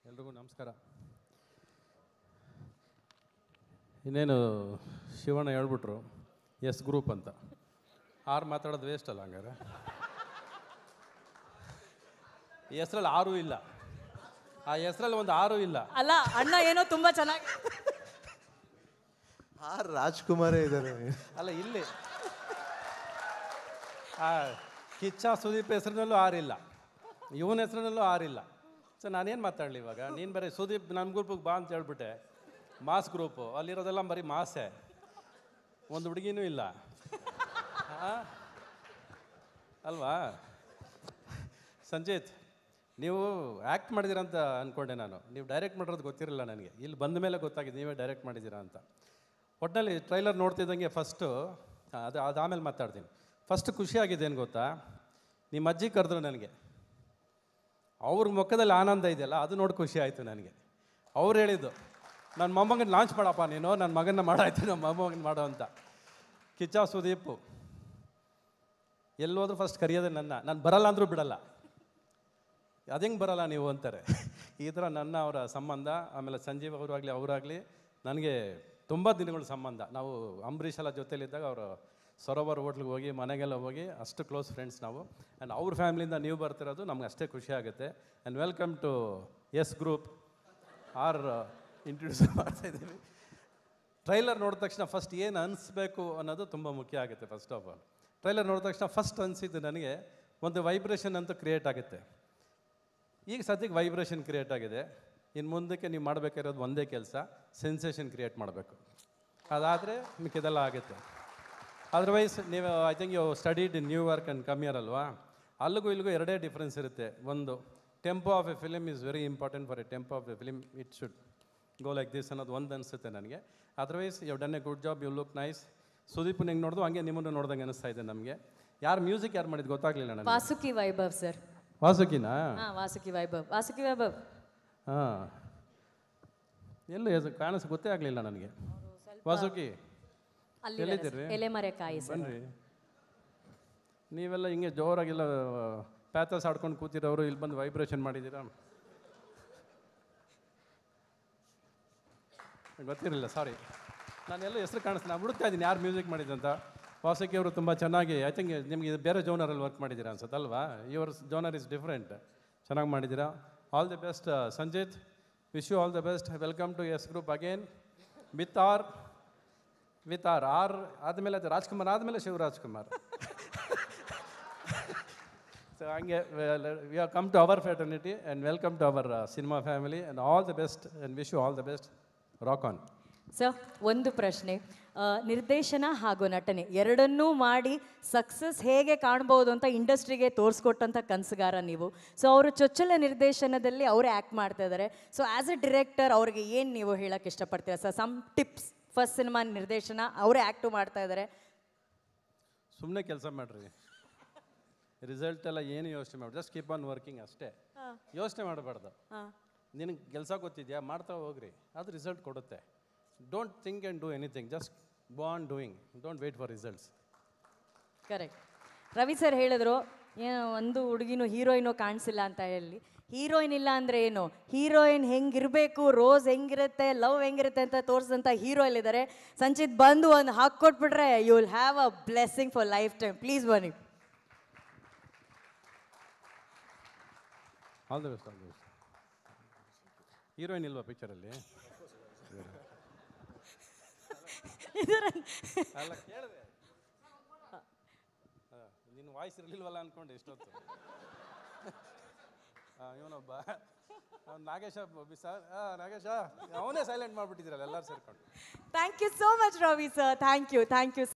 ಎಲ್ರಿಗೂ ನಮಸ್ಕಾರ. ಇನ್ನೇನು ಶಿವಣ್ಣ ಹೇಳ್ಬಿಟ್ರು ಎಸ್ ಗ್ರೂಪ್ ಅಂತ. ಆರು ಮಾತಾಡೋದು ವೇಸ್ಟ್ ಅಲ್ಲ ಹಂಗಾರೆ. ಹೆಸ್ರಲ್ಲಿ 6 ಇಲ್ಲ, ಆ ಹೆಸ್ರಲ್ಲಿ ಒಂದು 6 ಇಲ್ಲ. ಅಲ್ಲ ಅಣ್ಣ ಏನೋ ತುಂಬಾ ಚೆನ್ನಾಗಿ ರಾಜ್ಕುಮಾರೇ ಇದ್ದಾರೆ. ಅಲ್ಲ ಇಲ್ಲಿ ಕಿಚ್ಚ ಸುದೀಪ್ ಹೆಸರಿನಲ್ಲೂ 6 ಇಲ್ಲ, ಇವನ ಹೆಸರಿನಲ್ಲೂ 6 ಇಲ್ಲ. ಸೊ ನಾನೇನು ಮಾತಾಡಲಿ ಇವಾಗ? ನೀನು ಬರೀ ಸುದೀಪ್ ನನ್ನ ಗ್ರೂಪಿಗೆ ಬಾ ಅಂತ ಹೇಳ್ಬಿಟ್ಟೆ. ಮಾಸ್ ಗ್ರೂಪು, ಅಲ್ಲಿರೋದೆಲ್ಲ ಬರೀ ಮಾಸೆ, ಒಂದು ಹುಡುಗಿನೂ ಇಲ್ಲ ಅಲ್ವಾ? ಸಂಚಿತ್, ನೀವು ಆ್ಯಕ್ಟ್ ಮಾಡಿದ್ದೀರಾ ಅಂತ ಅಂದ್ಕೊಂಡೆ ನಾನು. ನೀವು ಡೈರೆಕ್ಟ್ ಮಾಡಿರೋದು ಗೊತ್ತಿರಲಿಲ್ಲ ನನಗೆ. ಇಲ್ಲಿ ಬಂದ ಮೇಲೆ ಗೊತ್ತಾಗಿದೆ ನೀವೇ ಡೈರೆಕ್ಟ್ ಮಾಡಿದ್ದೀರಾ ಅಂತ. ಒಟ್ಟಿನಲ್ಲಿ ಟ್ರೈಲರ್ ನೋಡ್ತಿದ್ದಂಗೆ ಫಸ್ಟು ಅದು ಆಮೇಲೆ ಮಾತಾಡ್ತೀನಿ. ಫಸ್ಟ್ ಖುಷಿಯಾಗಿದೆ ಏನು ಗೊತ್ತಾ? ನಿಮ್ಮ ಅಜ್ಜಿ ಕರೆದ್ರು ನನಗೆ. ಅವ್ರ ಮುಖದಲ್ಲಿ ಆನಂದ ಇದೆಯಲ್ಲ, ಅದು ನೋಡಿ ಖುಷಿ ಆಯಿತು ನನಗೆ. ಅವ್ರು ಹೇಳಿದ್ದು ನನ್ನ ಮೊಮ್ಮಗನ ಲಾಂಚ್ ಮಾಡಪ್ಪ ನೀನು, ನನ್ನ ಮಗನ ಮಾಡಾಯ್ತು, ನಮ್ಮ ಮೊಮ್ಮಗನ ಮಾಡೋ ಅಂತ. ಕಿಚ್ಚ ಸುದೀಪು ಎಲ್ಲೋದ್ರೂ ಫಸ್ಟ್ ಕರೆಯೋದೆ ನಾನು ಬರಲ್ಲ ಅಂದರೂ ಬಿಡಲ್ಲ. ಅದೆಂಗೆ ಬರಲ್ಲ ನೀವು ಅಂತಾರೆ. ಈ ಥರ ನನ್ನ ಅವರ ಸಂಬಂಧ. ಆಮೇಲೆ ಸಂಜೀವ್ ಅವರಾಗಲಿ ನನಗೆ ತುಂಬ ದಿನಗಳ ಸಂಬಂಧ. ನಾವು ಅಂಬರೀಷ್ ಎಲ್ಲ ಜೊತೆಲಿದ್ದಾಗ ಅವರು ಸರೋವರ್ ಹೋಟ್ಲಿಗೆ ಹೋಗಿ ಮನೆಗೆಲ್ಲ ಹೋಗಿ ಅಷ್ಟು ಕ್ಲೋಸ್ ಫ್ರೆಂಡ್ಸ್ ನಾವು. ಆ್ಯಂಡ್ ಅವ್ರ ಫ್ಯಾಮಿಲಿಯಿಂದ ನೀವು ಬರ್ತಿರೋದು ನಮ್ಗೆ ಅಷ್ಟೇ ಖುಷಿ ಆಗುತ್ತೆ. And welcome to S group. Introduce ಮಾಡ್ತಾಯಿದ್ದೀವಿ. ಟ್ರೈಲರ್ ನೋಡಿದ ತಕ್ಷಣ ಫಸ್ಟ್ ಏನು ಅನಿಸ್ಬೇಕು ಅನ್ನೋದು ತುಂಬ ಮುಖ್ಯ ಆಗುತ್ತೆ. ಫಸ್ಟ್ ಆಫ್ ಆಲ್ ಟ್ರೈಲರ್ ನೋಡಿದ ತಕ್ಷಣ ಫಸ್ಟ್ ಅನಿಸಿದ್ದು ನನಗೆ ಒಂದು ವೈಬ್ರೇಷನ್ ಅಂತೂ ಕ್ರಿಯೇಟ್ ಆಗುತ್ತೆ. ಈಗ ಸದ್ಯಕ್ಕೆ ವೈಬ್ರೇಷನ್ ಕ್ರಿಯೇಟ್ ಆಗಿದೆ. ಇನ್ನು ಮುಂದಕ್ಕೆ ನೀವು ಮಾಡಬೇಕಾಗಿರೋದು ಒಂದೇ ಕೆಲಸ, ಸೆನ್ಸೇಷನ್ ಕ್ರಿಯೇಟ್ ಮಾಡಬೇಕು. ಅದಾದರೆ ಮಿಕ್ಕಿದೆಲ್ಲ ಆಗುತ್ತೆ. ಅದರ್ವೈಸ್ ನೀವು I think you studied in New York and come here ಅಲ್ವಾ? ಅಲ್ಲಿಗೂ ಇಲ್ಲಿಗೂ ಎರಡೇ ಡಿಫ್ರೆನ್ಸ್ ಇರುತ್ತೆ. ಒಂದು, tempo of a film is very important. For a tempo of a film it should go like this ಅನ್ನೋದು ಒಂದು ಅನಿಸುತ್ತೆ ನನಗೆ. Otherwise you done a good job, you look nice. Sudeep ಹೆಂಗೆ ನೋಡಿದ್ರು ಹಂಗೆ ನಿಮ್ಮನ್ನು ನೋಡ್ದಂಗೆ ಅನಿಸ್ತಾ ಇದೆ ನಮಗೆ. ಯಾರು ಮ್ಯೂಸಿಕ್ ಯಾರು ಮಾಡಿದ್ದು ಗೊತ್ತಾಗಲಿಲ್ಲ ನನಗೆ. ವಾಸುಕಿ ವೈಭವ್ ಸರ್. ವಾಸುಕಿನಾ? ವಾಸುಕಿ ವೈಭವ್. ಹಾಂ, ಎಲ್ಲೂ ಗೊತ್ತೇ ಆಗಲಿಲ್ಲ ನನಗೆ. ವಾಸುಕಿ ಎಲ್ಲಿದ್ದೀರಿ? ಎಲೆಮರೆಕಾಯಿ ಬನ್ನಿರಿ. ನೀವೆಲ್ಲ ಹಿಂಗೆ ಜೋರಾಗಿಲ್ಲ ಪ್ಯಾಥಸ್ ಆಡ್ಕೊಂಡು ಕೂತಿರೋರು ಇಲ್ಲಿ ಬಂದು ವೈಬ್ರೇಷನ್ ಮಾಡಿದ್ದೀರಾ? ಗೊತ್ತಿರಲಿಲ್ಲ, ಸಾರಿ. ನಾನೆಲ್ಲ ಹೆಸರು ಕಾಣಿಸ್ತೀನಿ, ನಾನು ಹುಡುಕ್ತಾ ಇದ್ದೀನಿ ಯಾರು ಮ್ಯೂಸಿಕ್ ಮಾಡಿದ್ದಂತ. ವಾಸುಕಿ ಅವರು ತುಂಬ ಚೆನ್ನಾಗಿ, ಐ ಥಿಂಕ್ ನಿಮಗೆ ಬೇರೆ ಜೋನರಲ್ಲಿ ವರ್ಕ್ ಮಾಡಿದ್ದೀರಾ ಅನ್ಸುತ್ತಲ್ವಾ? Your genre is different. ಚೆನ್ನಾಗಿ ಮಾಡಿದ್ದೀರಾ. All the best Sanchit. Wish you all the best. Welcome to S group again. With R ಆದಮೇಲೆ ಅದು ರಾಜ್ಕುಮಾರ್ ಆದಮೇಲೆ ಶಿವರಾಜ್ಕುಮಾರ್. ಸೊ ಹಂಗೆ we are come to our fraternity and welcome to our cinema family and all the best and wish you all the best. Rock on. Sir, ಒಂದು ಪ್ರಶ್ನೆ. ನಿರ್ದೇಶನ ಹಾಗೂ ನಟನೆ ಎರಡನ್ನೂ ಮಾಡಿ ಸಕ್ಸಸ್ ಹೇಗೆ ಕಾಣ್ಬೋದು ಅಂತ ಇಂಡಸ್ಟ್ರಿಗೆ ತೋರಿಸ್ಕೊಟ್ಟಂಥ ಕನಸುಗಾರ ನೀವು. ಸೊ ಅವರು ಚೊಚ್ಚಲ ನಿರ್ದೇಶನದಲ್ಲಿ ಅವರೇ ಆ್ಯಕ್ಟ್ ಮಾಡ್ತಾ ಇದ್ದಾರೆ. ಸೊ ಆ್ಯಸ್ ಎ ಡಿರೆಕ್ಟರ್ ಅವ್ರಿಗೆ ಏನು ನೀವು ಹೇಳೋಕ್ಕೆ ಇಷ್ಟಪಡ್ತೀರಾ sir? Some tips. First cinema ನಿರ್ದೇಶನ, ಅವರೇ ಆ್ಯಕ್ಟು ಮಾಡ್ತಾ ಇದ್ದಾರೆ. ಸುಮ್ಮನೆ ಕೆಲಸ ಮಾಡಿರಿ, ರಿಸಲ್ಟ್ ಎಲ್ಲ ಏನು ಯೋಚನೆ ಮಾಡಿ, ಜಸ್ಟ್ ಕೀಪ್ ಆನ್ ವರ್ಕಿಂಗ್ ಅಷ್ಟೇ. ಯೋಚನೆ ಮಾಡಬಾರ್ದು. ನಿನಗೆ ಕೆಲಸ ಗೊತ್ತಿದೆಯಾ, ಮಾಡ್ತಾ ಹೋಗ್ರಿ, ಅದು ರಿಸಲ್ಟ್ ಕೊಡುತ್ತೆ. Don't think and do anything, just go on doing, don't wait for results. Correct. Ravi sir ಹೇಳಿದ್ರು ಒಂದು ಹುಡುಗಿನೂ ಹೀರೋಯಿನೋ ಕಾಣಿಸಿಲ್ಲ ಅಂತ ಹೇಳಿ. ಹೀರೋಯಿನ್ ಇಲ್ಲ ಅಂದರೆ ಏನು? ಹೀರೋಯಿನ್ ಹೆಂಗಿರಬೇಕು, ರೋಸ್ ಹೆಂಗಿರುತ್ತೆ, ಲವ್ ಹೆಂಗಿರುತ್ತೆ ಅಂತ ತೋರಿಸಿದಂಥ ಹೀರೋ ಇಲ್ಲಿದ್ದಾರೆ. ಸಂಚಿತ್ ಬಂದು ಒಂದು ಹಾಕ್ಕೊಟ್ಬಿಟ್ರೆ you will have a blessing for lifetime. Please ಬನ್ನಿ. All the best. All the best. Heroine ಇಲ್ವಾ ಪಿಕ್ಚರಲ್ಲಿ? ಅಲ್ಲ ಕೇಳಿದೆ, ನಿನ್ನ ವಾಯ್ಸ್ ಇರಲಿಲ್ವಲ್ಲ ಅಂದ್ಕೊಂಡೆ ಇಷ್ಟೊತ್ತು. ಇವನೊಬ್ಬ ನಾಗೇಶ ಸರ್, ನಾಗೇಶ ಅವನೇ ಸೈಲೆಂಟ್ ಮಾಡಿಬಿಟ್ಟಿದ್ದೀರಲ್ಲ ಎಲ್ಲರೂ ಸೇರ್ಕೊಂಡು. Thank you so much Ravi sir. Thank you.